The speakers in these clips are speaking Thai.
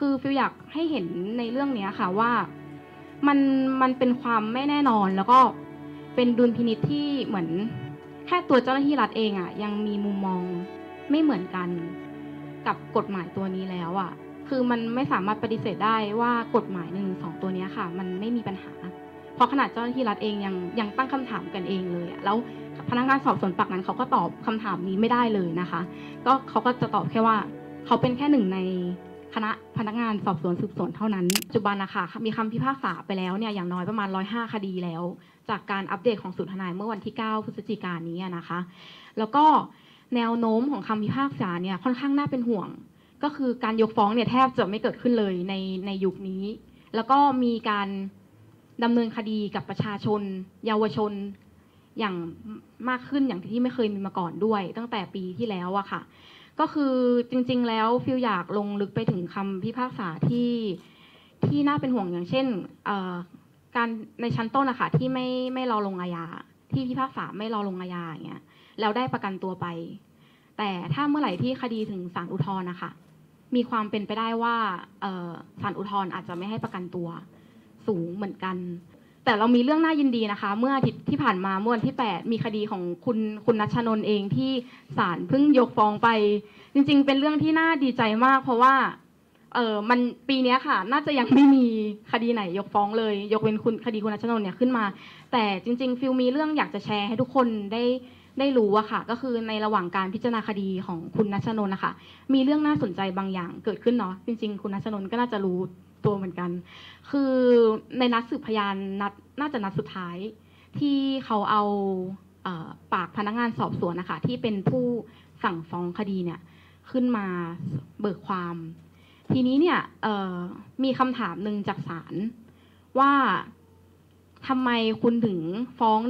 คือฟิลอยากให้เห็นในเรื่องนี้ค่ะว่ามันเป็นความไม่แน่นอนแล้วก็เป็นดุลพินิจที่เหมือนแค่ตัวเจ้าหน้าที่รัฐเองอ่ะยังมีมุมมองไม่เหมือนกันกับกฎหมายตัวนี้แล้วอ่ะคือมันไม่สามารถปฏิเสธได้ว่ากฎหมาย112ตัวนี้ค่ะมันไม่มีปัญหาเพราะขนาดเจ้าหน้าที่รัฐเองยังตั้งคำถามกันเองเลยอ่ะแล้วพนักงานสอบสวนปากนั้นเขาก็ตอบคำถามนี้ไม่ได้เลยนะคะก็เขาก็จะตอบแค่ว่าเขาเป็นแค่หนึ่งในคณะพนักงานสอบสวนสืบสวนเท่านั้นปัจจุบันนะคะมีคำพิพากษาไปแล้วเนี่ยอย่างน้อยประมาณ105คดีแล้วจากการอัปเดตของศูนย์ทนายเมื่อวันที่9พฤศจิกายนนี้นะคะแล้วก็แนวโน้มของคำพิพากษาเนี่ยค่อนข้างน่าเป็นห่วงก็คือการยกฟ้องเนี่ยแทบจะไม่เกิดขึ้นเลยในยุคนี้แล้วก็มีการดำเนินคดีกับประชาชนเยาวชนอย่างมากขึ้นอย่างที่ไม่เคยมีมาก่อนด้วยตั้งแต่ปีที่แล้วอะค่ะก็คือจริงๆแล้วฟิลอยากลงลึกไปถึงคำพิพากษาที่น่าเป็นห่วงอย่างเช่นการในชั้นต้นนะคะที่ไม่รอลงอาญาที่พิพากษาไม่รอลงอาญาอย่างเงี้ยแล้วได้ประกันตัวไปแต่ถ้าเมื่อไหร่ที่คดีถึงศาลอุทธรณ์นะคะมีความเป็นไปได้ว่าศาลอุทธรณ์อาจจะไม่ให้ประกันตัวสูงเหมือนกันแต่เรามีเรื่องน่ายินดีนะคะเมื่ออาทิตย์ที่ผ่านมาเมื่อวันที่8มีคดีของคุณณัชนนท์เองที่ศาลเพิ่งยกฟ้องไปจริงๆเป็นเรื่องที่น่าดีใจมากเพราะว่ามันปีนี้ค่ะน่าจะยังไม่มีคดีไหนยกฟ้องเลยยกเว้นคดีคุณณัชนนท์เนี่ยขึ้นมาแต่จริงๆฟิลมีเรื่องอยากจะแชร์ให้ทุกคนได้รู้อะค่ะก็คือในระหว่างการพิจารณาคดีของคุณณัชนนท์นะคะมีเรื่องน่าสนใจบางอย่างเกิดขึ้นเนาะจริงๆคุณณัชนนท์ก็น่าจะรู้ตัวเหมือนกันคือในนัดสืบพยานน่าจะนัดสุดท้ายที่เขาเอาปากพนักงานสอบสวนนะคะที่เป็นผู้สั่งฟ้องคดีเนี่ยขึ้นมาเบิกความทีนี้เนี่ยมีคำถามหนึ่งจากศาลว่าทำไมคุณถึงฟ้อง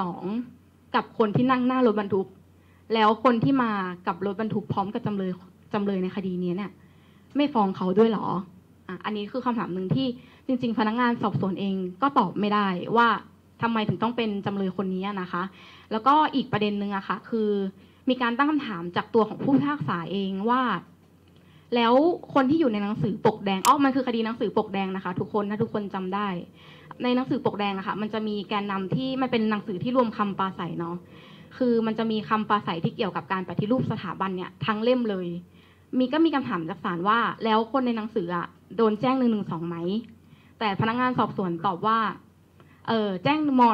112กับคนที่นั่งหน้ารถบรรทุกแล้วคนที่มากับรถบรรทุกพร้อมกับจำเลยในคดีนี้เนี่ยไม่ฟ้องเขาด้วยหรออันนี้คือคำถามหนึ่งที่จริงๆพนักงานสอบสวนเองก็ตอบไม่ได้ว่าทำไมถึงต้องเป็นจำเลยคนนี้นะคะแล้วก็อีกประเด็นหนึ่งอะค่ะคือมีการตั้งคำถามจากตัวของผู้พิพากษาเองว่าแล้วคนที่อยู่ในหนังสือปกแดงมันคือคดีหนังสือปกแดงนะคะทุกคนถ้าทุกคนจำได้ในหนังสือปกแดงอะค่ะมันจะมีแกนนำที่มันเป็นหนังสือที่รวมคำปราศัยเนาะคือมันจะมีคำปราศัยที่เกี่ยวกับการปฏิรูปสถาบันเนี่ยทั้งเล่มเลยก็มีคำถามจากศาลว่าแล้วคนในหนังสืออะโดนแจ้ง112ไหมแต่พนักงานสอบสวนตอบว่าแจ้งม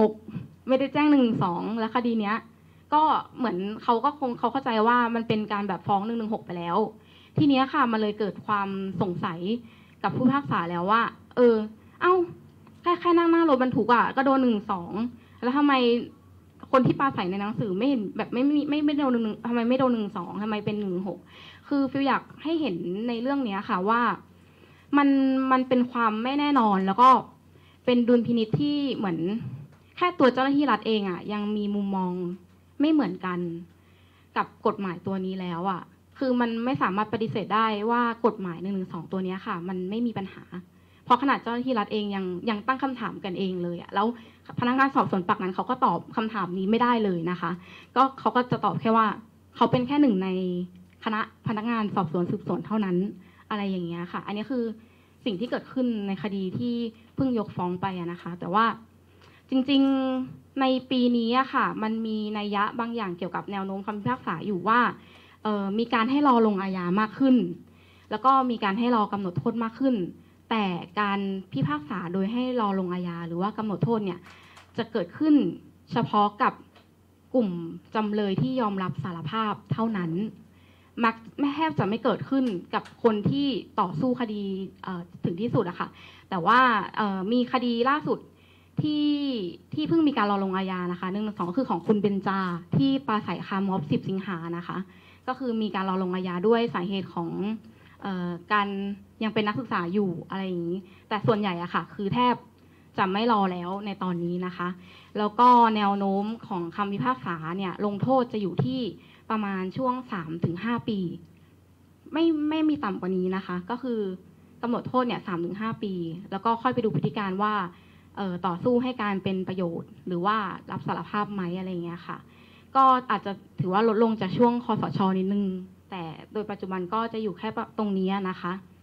.116ไม่ได้แจ้ง112และคดีเนี้ยก็เหมือนเขาเข้าใจว่ามันเป็นการแบบฟ้อง116ไปแล้วทีนี้ค่ะมันเลยเกิดความสงสัยกับผู้พิพากษาแล้วว่าแค่นั่งหน้ารถบรรทุกอ่ะก็โดน112แล้วทำไมคนที่ปราศัยในหนังสือไม่เห็นแบบไม่โดนทำไมไม่โดน112ทำไมเป็น116คือฟิลอยากให้เห็นในเรื่องนี้ค่ะว่ามันเป็นความไม่แน่นอนแล้วก็เป็นดุลพินิจที่เหมือนแค่ตัวเจ้าหน้าที่รัฐเองอ่ะยังมีมุมมองไม่เหมือนกันกับกฎหมายตัวนี้แล้วอ่ะคือมันไม่สามารถปฏิเสธได้ว่ากฎหมาย112ตัวนี้ค่ะมันไม่มีปัญหาเพราะขนาดเจ้าหน้าที่รัฐเองยังตั้งคำถามกันเองเลยอ่ะแล้วพนักงานสอบสวนปากนั้นเขาก็ตอบคำถามนี้ไม่ได้เลยนะคะก็เขาก็จะตอบแค่ว่าเขาเป็นแค่หนึ่งในคณะพนักงานสอบสวนสืบสวนเท่านั้นอะไรอย่างเงี้ยค่ะอันนี้คือสิ่งที่เกิดขึ้นในคดีที่เพิ่งยกฟ้องไปนะคะแต่ว่าจริงๆในปีนี้ค่ะมันมีนัยยะบางอย่างเกี่ยวกับแนวโน้มคำพิพากษาอยู่ว่ามีการให้รอลงอาญามากขึ้นแล้วก็มีการให้รอกำหนดโทษมากขึ้นแต่การพิพากษาโดยให้รอลงอาญาหรือว่ากำหนดโทษเนี่ยจะเกิดขึ้นเฉพาะกับกลุ่มจำเลยที่ยอมรับสารภาพเท่านั้นไม่แทบจะไม่เกิดขึ้นกับคนที่ต่อสู้คดีถึงที่สุดอะค่ะแต่ว่ามีคดีล่าสุดที่เพิ่งมีการรอลงอาญานะคะ112คือของคุณเบญจาที่ปราศัยคาร์ม็อบ10 สิงหานะคะก็คือมีการรอลงอาญาด้วยสาเหตุของการยังเป็นนักศึกษาอยู่อะไรอย่างนี้แต่ส่วนใหญ่อะค่ะคือแทบจะไม่รอแล้วในตอนนี้นะคะแล้วก็แนวโน้มของคำพิพากษาเนี่ยลงโทษจะอยู่ที่ประมาณช่วง 3-5 ปีไม่มีต่ำกว่านี้นะคะก็คือกำหนดโทษเนี่ย 3-5 ปีแล้วก็ค่อยไปดูพฤติการว่าต่อสู้ให้การเป็นประโยชน์หรือว่ารับสารภาพไหมอะไรเงี้ยค่ะก็อาจจะถือว่าลดลงจากช่วงคสช.นิดนึงแต่โดยปัจจุบันก็จะอยู่แค่ตรงนี้นะคะ